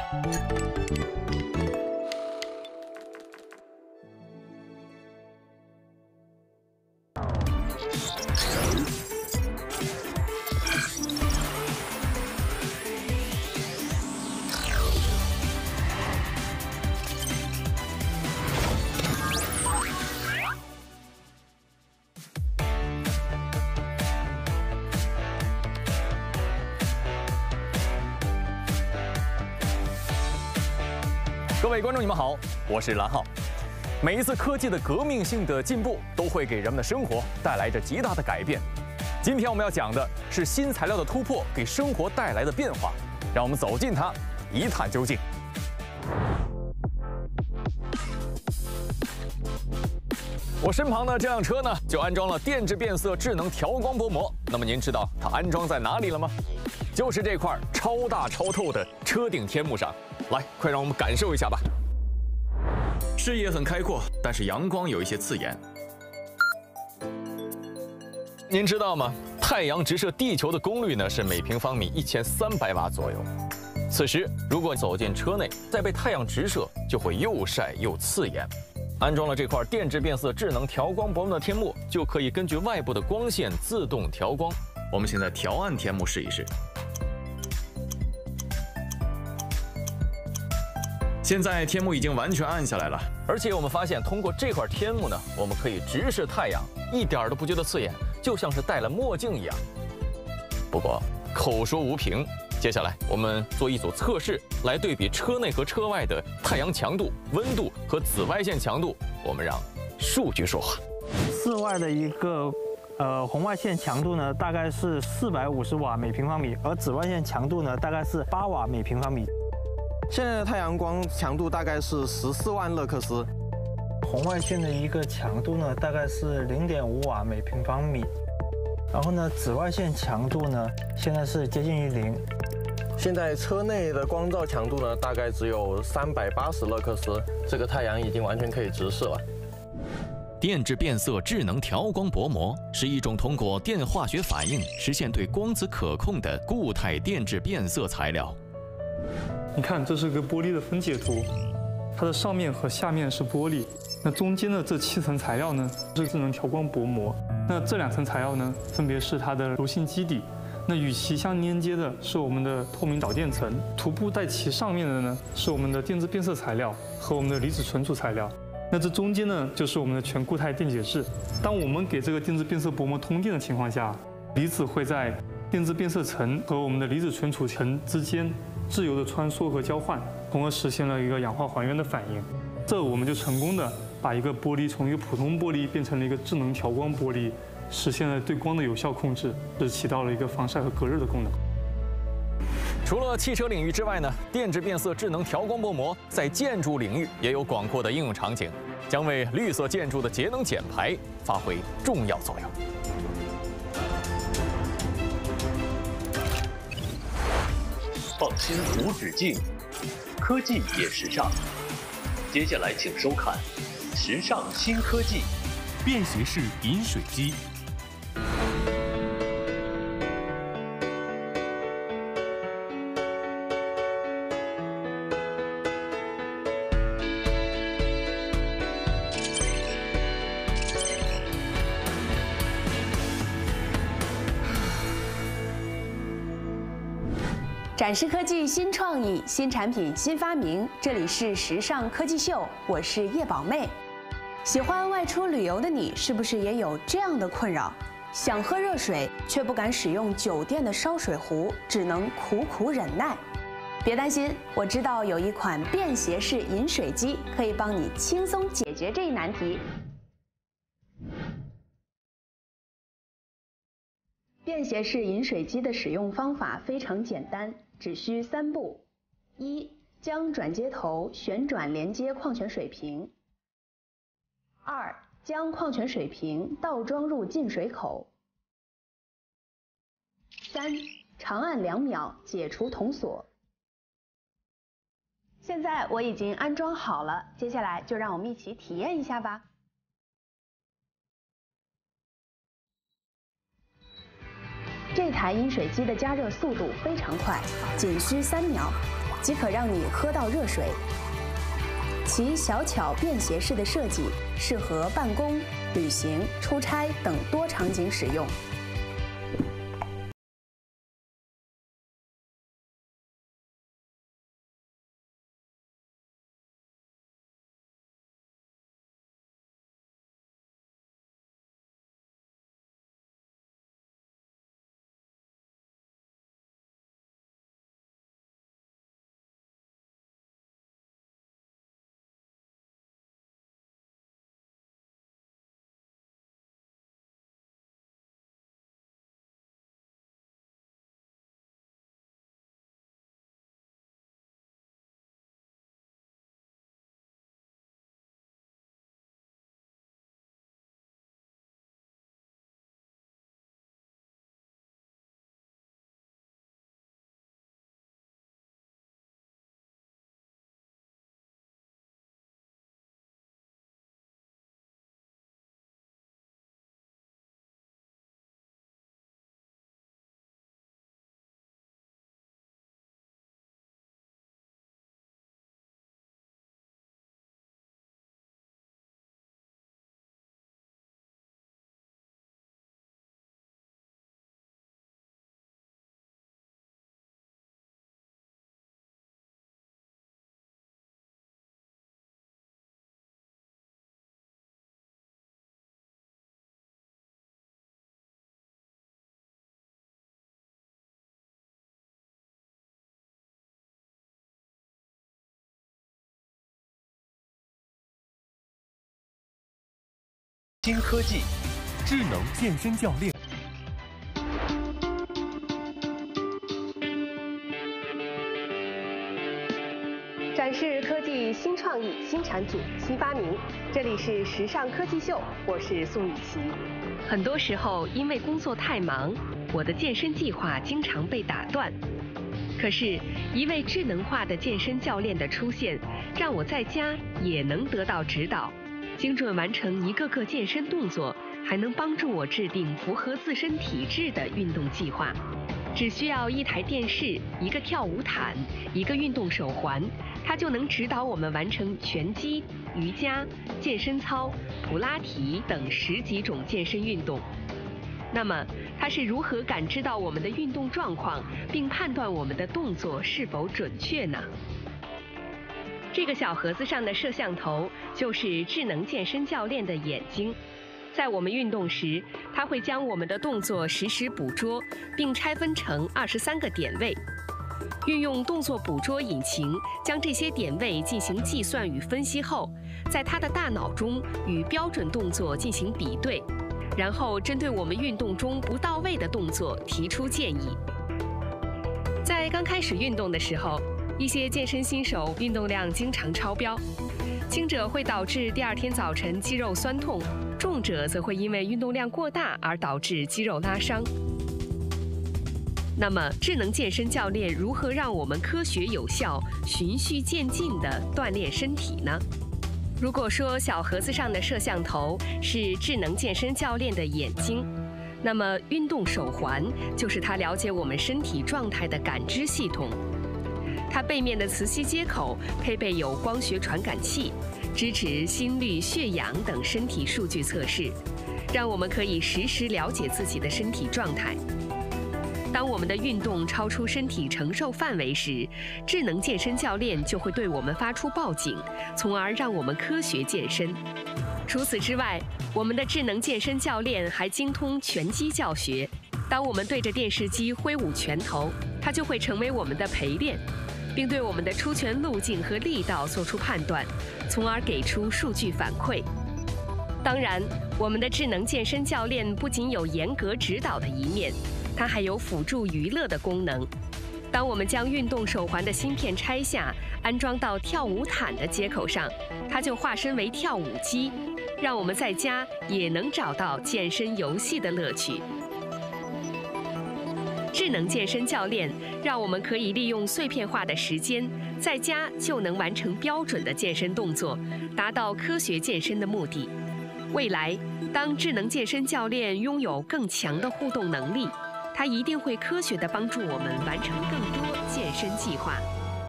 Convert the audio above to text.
各位观众，你们好，我是蓝浩。每一次科技的革命性的进步，都会给人们的生活带来着极大的改变。今天我们要讲的是新材料的突破给生活带来的变化，让我们走进它，一探究竟。我身旁的这辆车呢，就安装了电致变色智能调光薄膜。那么您知道它安装在哪里了吗？就是这块超大超透的车顶天幕上。来，快让我们感受一下吧。视野很开阔，但是阳光有一些刺眼。您知道吗？太阳直射地球的功率呢是每平方米1300瓦左右。此时如果走进车内，再被太阳直射，就会又晒又刺眼。安装了这块电致变色智能调光薄膜的天幕，就可以根据外部的光线自动调光。我们现在调暗天幕试一试。现在天幕已经完全暗下来了，而且我们发现通过这块天幕呢，我们可以直视太阳，一点都不觉得刺眼，就像是戴了墨镜一样。不过口说无凭，接下来我们做一组测试，来对比车内和车外的太阳强度、温度和紫外线强度。我们让数据说话。 室外的一个红外线强度呢，大概是450瓦每平方米，而紫外线强度呢，大概是8瓦每平方米。 现在的太阳光强度大概是14万勒克斯， 红外线的一个强度呢，大概是0.5瓦每平方米。然后呢，紫外线强度呢，现在是接近于0。 现在车内的光照强度呢，大概只有380勒克斯，这个太阳已经完全可以直视了。 电致变色智能调光薄膜是一种通过电化学反应实现对光子可控的固态电致变色材料。 你看，这是个玻璃的分解图，它的上面和下面是玻璃，那中间的这7层材料呢是智能调光薄膜，那这2层材料呢分别是它的柔性基底，那与其相连接的是我们的透明导电层，涂布在其上面的呢是我们的电致变色材料和我们的离子存储材料，那这中间呢就是我们的全固态电解质。当我们给这个电致变色薄膜通电的情况下，离子会在电致变色层和我们的离子存储层之间自由的穿梭和交换，从而实现了一个氧化还原的反应。这我们就成功的把一个玻璃从一个普通玻璃变成了一个智能调光玻璃，实现了对光的有效控制，这起到了一个防晒和隔热的功能。 除了汽车领域之外呢，电致变色智能调光薄膜在建筑领域也有广阔的应用场景，将为绿色建筑的节能减排发挥重要作用。 创新无止境，科技也时尚。接下来请收看《时尚新科技》便携式饮水机。 展示科技新创意、新产品、新发明，这里是时尚科技秀，我是叶宝妹。喜欢外出旅游的你，是不是也有这样的困扰？想喝热水，却不敢使用酒店的烧水壶，只能苦苦忍耐。别担心，我知道有一款便携式饮水机，可以帮你轻松解决这一难题。便携式饮水机的使用方法非常简单，只需3步：一、将转接头旋转连接矿泉水瓶；二、将矿泉水瓶倒装入进水口；三、长按2秒解除铜锁。现在我已经安装好了，接下来就让我们一起体验一下吧。这台饮水机的加热速度非常快，仅需3秒。 即可让你喝到热水。其小巧便携式的设计，适合办公、旅行、出差等多场景使用。 新科技，智能健身教练。 展示科技新创意、新产品、新发明。这里是时尚科技秀，我是宋雨琦。很多时候，因为工作太忙，我的健身计划经常被打断。可是，一位智能化的健身教练的出现，让我在家也能得到指导，精准完成一个个健身动作，还能帮助我制定符合自身体质的运动计划。只需要一台电视、一个跳舞毯、一个运动手环，它就能指导我们完成拳击、瑜伽、健身操、普拉提等10几种健身运动。那么，它是如何感知到我们的运动状况，并判断我们的动作是否准确呢？这个小盒子上的摄像头就是智能健身教练的眼睛。在我们运动时，它会将我们的动作实时捕捉，并拆分成23个点位。运用动作捕捉引擎将这些点位进行计算与分析后，在它的大脑中与标准动作进行比对，然后针对我们运动中不到位的动作提出建议。在刚开始运动的时候，一些健身新手运动量经常超标，轻者会导致第2天早晨肌肉酸痛，重者则会因为运动量过大而导致肌肉拉伤。那么，智能健身教练如何让我们科学有效、循序渐进地锻炼身体呢？如果说小盒子上的摄像头是智能健身教练的眼睛，那么运动手环就是它了解我们身体状态的感知系统。它背面的磁吸接口配备有光学传感器，支持心率、血氧等身体数据测试，让我们可以实时了解自己的身体状态。当我们的运动超出身体承受范围时，智能健身教练就会对我们发出报警，从而让我们科学健身。除此之外，我们的智能健身教练还精通拳击教学。当我们对着电视机挥舞拳头，它就会成为我们的陪练，并对我们的出拳路径和力道做出判断，从而给出数据反馈。当然，我们的智能健身教练不仅有严格指导的一面，它还有辅助娱乐的功能。当我们将运动手环的芯片拆下，安装到跳舞毯的接口上，它就化身为跳舞机，让我们在家也能找到健身游戏的乐趣。智能健身教练让我们可以利用碎片化的时间，在家就能完成标准的健身动作，达到科学健身的目的。未来，当智能健身教练拥有更强的互动能力，它一定会科学地帮助我们完成更多健身计划。